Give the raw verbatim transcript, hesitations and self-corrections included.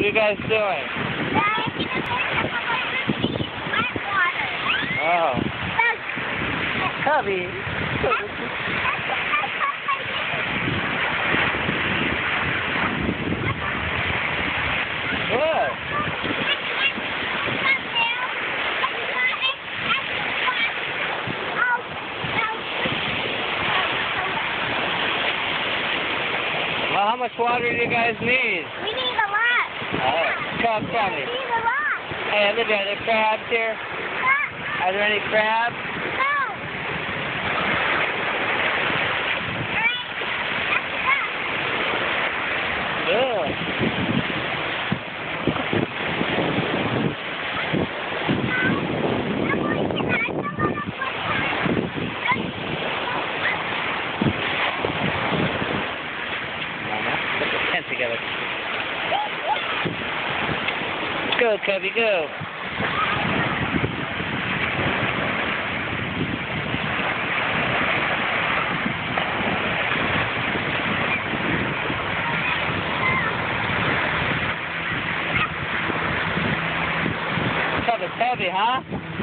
are you guys doing? Oh. Cubby. Good. Well, how much water do you guys need? We need a lot. Oh, come, tell me. We need a lot. Hey, Olivia, are there crabs here? Are there any crabs? No. Good. Put the tent together. Go, Cubby, go. Cub, it's heavy, huh?